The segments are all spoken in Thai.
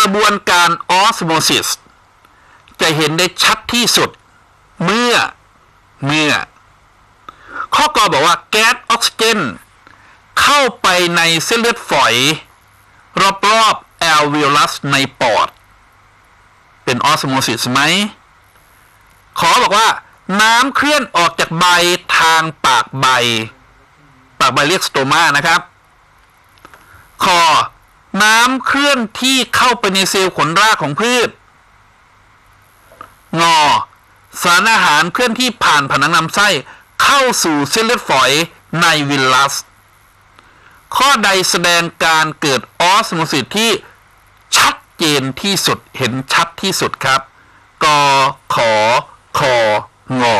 ระบวนการออสโมซิสจะเห็นได้ชัดที่สุดเมื่อข้อกอบอกว่าแก๊สออกซิเจนเข้าไปในเส้นเลือดฝอยรอบๆแอลวีโอลัสในปอดเป็นออสโมซิสไหมขอบอกว่าน้ำเคลื่อนออกจากใบทางปากใบเรียกสโตมานะครับขอน้ำเคลื่อนที่เข้าไปในเซลล์ขนรากของพืชงอสารอาหารเคลื่อนที่ผ่านผนังลำไส้เข้าสู่เส้นเลือดฝอยในวิลลัสข้อใดแสดงการเกิดออสโมซิสที่ชัดเจนที่สุดเห็นชัดที่สุดครับกขอคองอ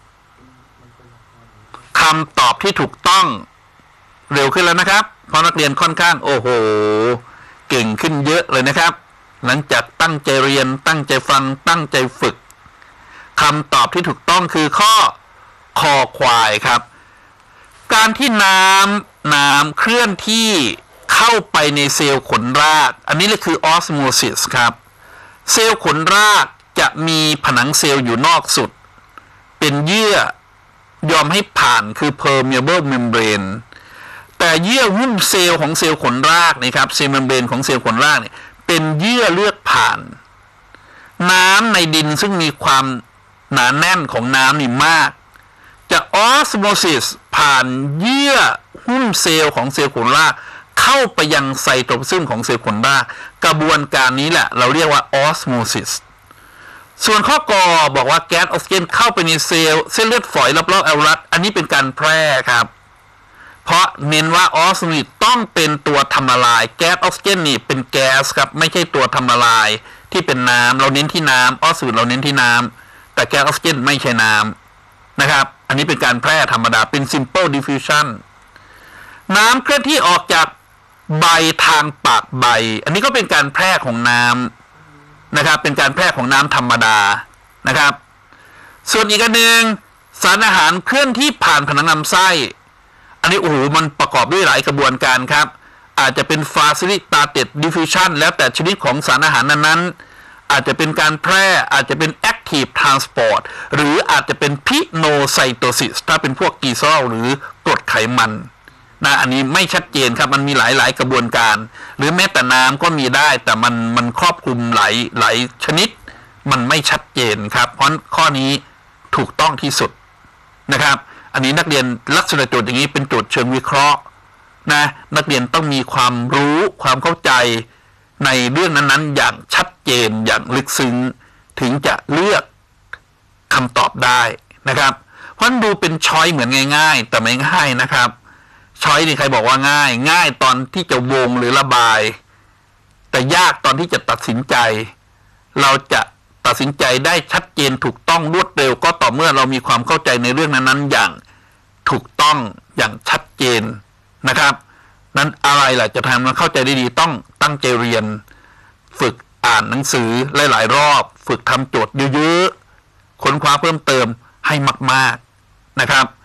คำตอบที่ถูกต้องเร็วขึ้นแล้วนะครับเพราะนักเรียนค่อนข้างโอ้โหเก่งขึ้นเยอะเลยนะครับหลังจากตั้งใจเรียนตั้งใจฟังตั้งใจฝึกคำตอบที่ถูกต้องคือข้อคอควายครับการที่น้ำเคลื่อนที่เข้าไปในเซลล์ขนรากอันนี้เลยคือออสโมซิสครับเซลล์ขนรากจะมีผนังเซลล์อยู่นอกสุดเป็นเยื่อยอมให้ผ่านคือ permeable membrane แต่เยื่อหุ้มเซลล์ของเซลล์ขนรากนี่ครับเซลล์เมมเบรนของเซลล์ขนรากเนี่ยเป็นเยื่อเลือกผ่านน้ำในดินซึ่งมีความหนาแน่นของน้ำนี่มากจะออสโมซิสผ่านเยื่อหุ้มเซลล์ของเซลล์ขนรากเข้าไปยังไซโตพลาซึมของเซลล์ขนรากกระบวนการนี้แหละเราเรียกว่าออสโมซิสส่วนข้อกอบอกว่าแก๊สออกซิเจนเข้าไปในเส้นเลือดฝอยรอบๆแอลลัสอันนี้เป็นการแพร่ครับเพราะเน้นว่าออสโมซิสต้องเป็นตัวทำละลายแก๊สออกซิเจนนี่เป็นแก๊สครับไม่ใช่ตัวทำละลายที่เป็นน้ำเราเน้นที่น้ำออสโมซิสเราเน้นที่น้ำแต่แก๊สออกซิเจนไม่ใช่น้ำนะครับอันนี้เป็นการแพร่ธรรมดาเป็น simple diffusion น้ำเคลื่อนที่ออกจากใบทางปากใบอันนี้ก็เป็นการแพร่ของน้ำนะครับเป็นการแพร่ของน้ำธรรมดานะครับส่วนอีกอันหนึ่งสารอาหารเคลื่อนที่ผ่านผนังลำไส้อันนี้โอ้โหมันประกอบด้วยหลายกระบวนการครับอาจจะเป็น facilitated diffusion แล้วแต่ชนิดของสารอาหารนั้นๆอาจจะเป็นการแพร่อาจจะเป็น active transport หรืออาจจะเป็น pinocytosis ถ้าเป็นพวกกีซอลหรือกรดไขมันนะอันนี้ไม่ชัดเจนครับมันมีหลายกระบวนการหรือแม้แต่น้ำก็มีได้แต่มันครอบคลุมหลายชนิดมันไม่ชัดเจนครับเพราะข้อนี้ถูกต้องที่สุดนะครับอันนี้นักเรียนลักษณะโจทย์อย่างนี้เป็นโจทย์เชิงวิเคราะห์นะนักเรียนต้องมีความรู้ความเข้าใจในเรื่องนั้นๆอย่างชัดเจนอย่างลึกซึ้งถึงจะเลือกคำตอบได้นะครับเพราะดูเป็นช้อยเหมือนง่ายๆแต่ไม่ง่ายนะครับช้อยนี่ใครบอกว่าง่ายตอนที่จะวงหรือระบายแต่ยากตอนที่จะตัดสินใจเราจะตัดสินใจได้ชัดเจนถูกต้องรวดเร็วก็ต่อเมื่อเรามีความเข้าใจในเรื่องนั้นๆอย่างถูกต้องอย่างชัดเจนนะครับนั้นอะไรล่ะจะทำให้เข้าใจได้ดีต้องตั้งใจเรียนฝึกอ่านหนังสือหลายๆรอบฝึกทำโจทย์เยอะๆค้นคว้าเพิ่มเติมให้มากๆนะครับ